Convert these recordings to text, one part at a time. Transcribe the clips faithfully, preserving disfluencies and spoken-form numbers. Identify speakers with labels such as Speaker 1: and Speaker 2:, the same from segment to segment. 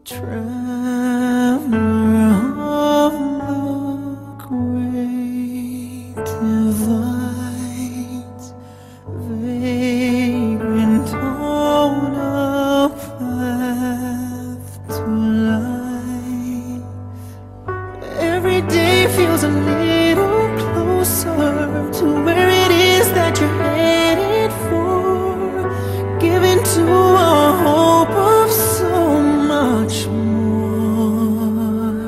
Speaker 1: Traveler of the great divides, vagrant on a path to life. Every day feels a little closer to where it is that you're headed for, given to a hope of so much more.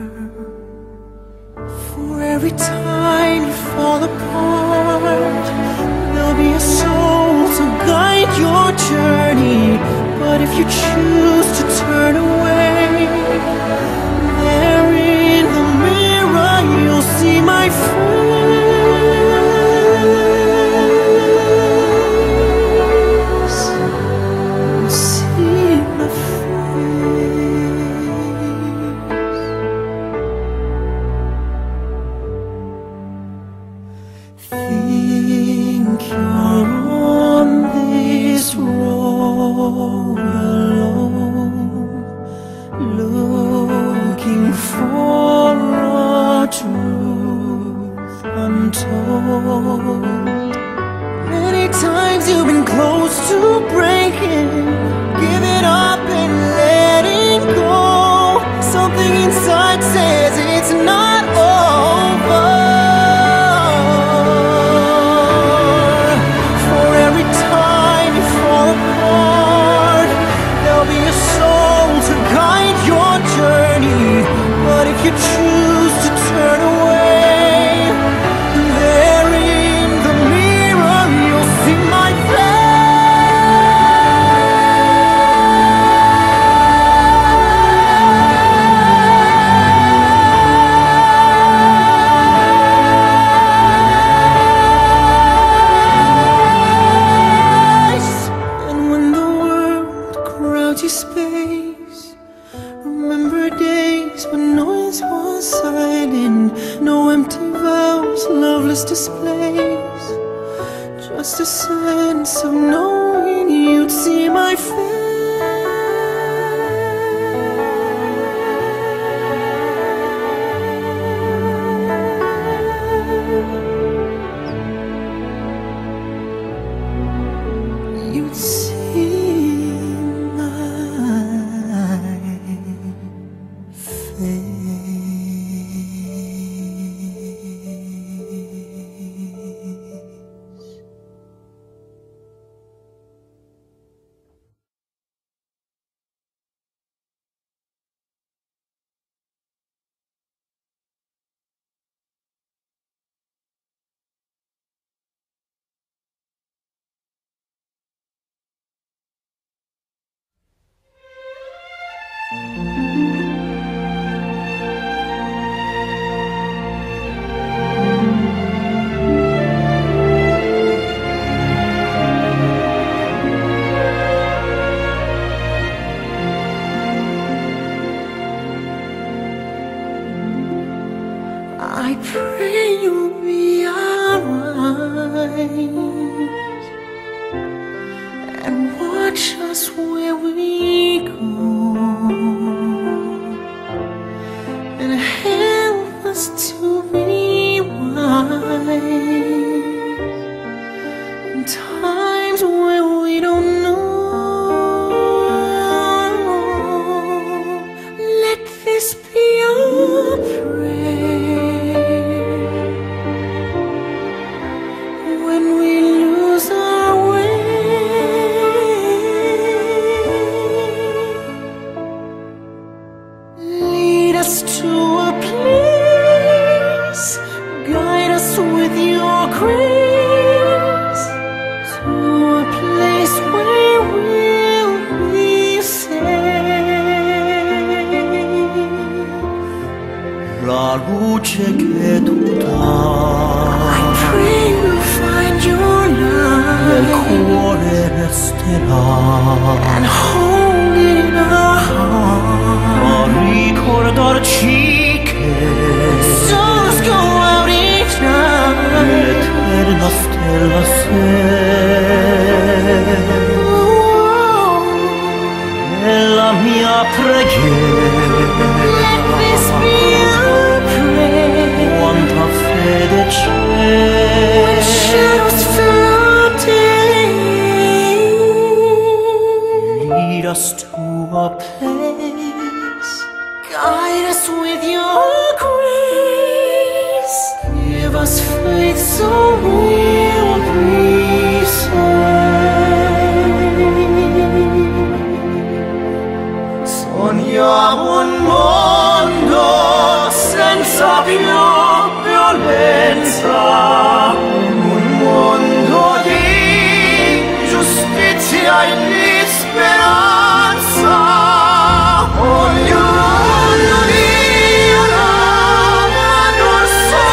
Speaker 1: For every time you fall apart, there'll be a soul to guide your journey. But if you choose to turn away, there in the mirror you'll see my face. You'll see my face. Think you're on this road alone, looking for a truth untold. Many times you've been close to breaking, giving up and letting go. Something inside says it's not over. For every time you fall apart, there'll be a soul to guide your journey. But if you choose to turn away, there in the mirror you'll see my face. And when the world crowds your space, remember days when noise was silent, no empty vows, loveless displays, just a sense of knowing you'd see my face. You'd see my face. I pray you'll be alright, and watch us where we go, and help us to be wise in times when we don't know. Let this be our prayer. When we lose our way, lead us to a place, guide us with your grace, to a place where we'll be safe. La luce che tu dai, I pray we'll find your love, nel cuore resterà, and hold it in our heart. Ma ricordarci che stars go out each night, l'eterna stella sei. E la mia preghiera again.
Speaker 2: Let this be our prayer.
Speaker 1: Quanta fede c'è
Speaker 2: When shadows fill our day,
Speaker 1: lead us to a place,
Speaker 2: guide us with your grace.
Speaker 1: give us faith so we'll be saved. Sogniamo un mondo senza più violenza, un mondo di giustizia e di speranza. Ognuno dia la mano al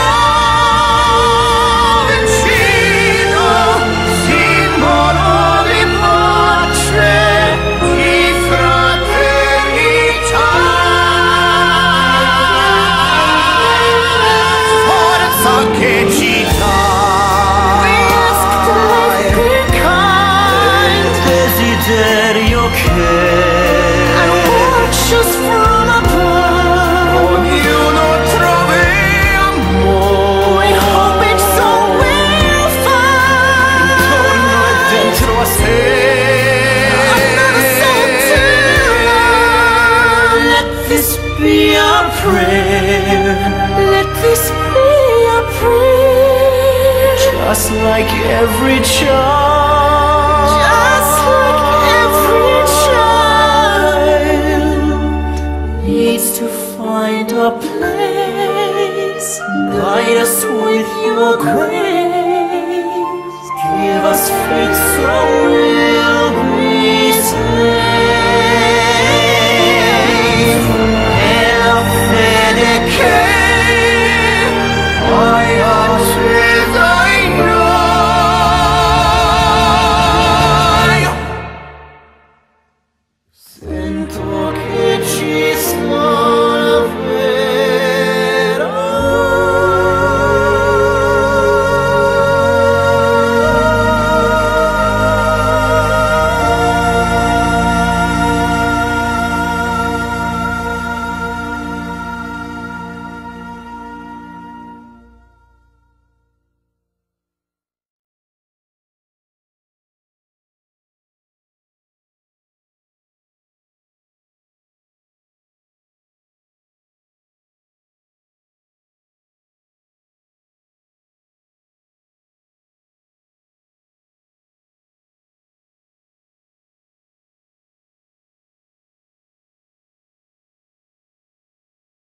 Speaker 1: suo vicino, simbolo di pace, di fraternità. Forza che ci
Speaker 2: We ask to life be kind
Speaker 1: desiderio che
Speaker 2: and watch us from above.
Speaker 1: ognuno trovi amore
Speaker 2: We hope it's so we'll
Speaker 1: intorno e
Speaker 2: find
Speaker 1: dentro a sé.
Speaker 2: another soul to love.
Speaker 1: Let this be our prayer,
Speaker 2: Let this be our prayer.
Speaker 1: just like every child,
Speaker 2: Just like every child
Speaker 1: needs to find a place. Guide us with your grace. Give us faith so we'll be saved. And a